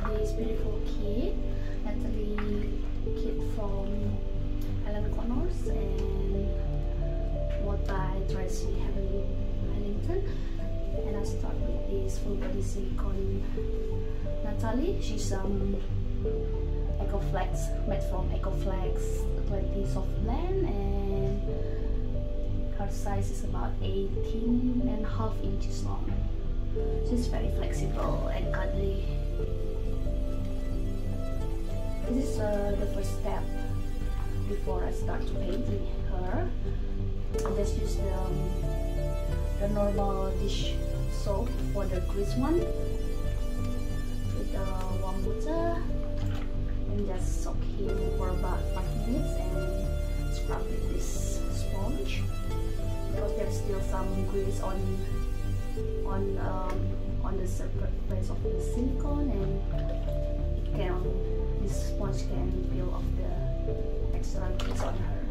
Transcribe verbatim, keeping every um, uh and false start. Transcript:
this beautiful kit, Nathalie kit from Helen Connors and made by Tracy Harlington. And I start with this full body silicone Nathalie. She's um Ecoflex, made from Ecoflex twenty soft blend, and her size is about eighteen and a half inches long. She's very flexible and cuddly. This is uh, the first step before I start painting her. I just use the, um, the normal dish soap for the grease one with the warm water, and just soak him for about five minutes and scrub with this sponge because there's still some grease on on um, on the surface of the silicone, and it can this sponge can peel off the extra grease on her.